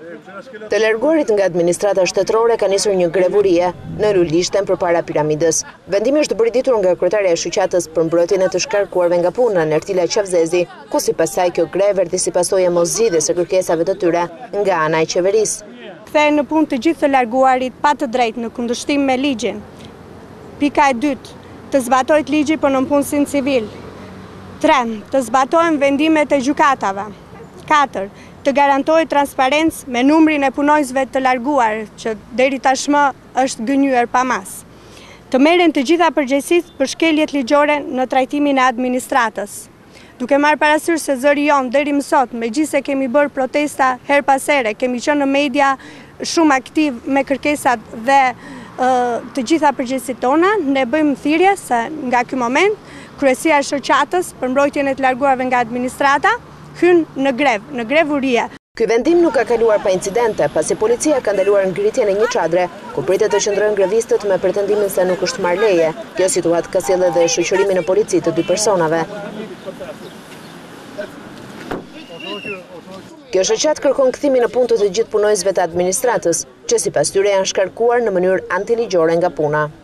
Të larguarit nga administrata shtetërore ka nisur një grevurie në Lulishten përpara piramidës. Vendimi është bërë nga kryetaria e shoqatës për mbrojtjen e të shkarkuarve nga puna, Nertila Qavzezi, ku sipas saj kjo grev erdhi si pasojë e moszgjidhjes së kërkesave të tyre nga ana e qeverisë. Kthehen në punë të gjithë të larguarit pa të drejtë në kundërshtim me ligjin. Pika e dytë, të zbatohet ligji për nënpunësin civil. 3. Të zbatohen vendimet e gjykatave. 4. Të garantohet transparencë me numrin e punojësve të larguar, që deri tashmë është gënjur pa mas. Të merren të gjitha përgjegjësitë për shkeljet ligjore në trajtimin e administratës. Duke marrë parasysh se zëri jon deri më sot, megjithëse kemi bërë protesta her pas here, kemi qenë në media shumë aktiv me kërkesat dhe të gjitha përgjegjësitë tona, ne bëjmë thirrje se nga ky moment kryesia e shoqatës për mbrojtjen e të larguarve nga administrata hyn në grevurie. Ky vendim nuk ka kaluar pa incidente, pasi policia ka ndaluar ngritjen e një çadre, ku pritet të qëndrojnë grevistët me pretendimin se nuk është marrë leje. Kjo situatë ka sjellë edhe shoqërimin në polici të dy personave. Kjo shoqat kërkon kthimin në punë të gjithë punojësve të administratës, që sipas tyre janë shkarkuar në mënyrë antiligjore nga puna.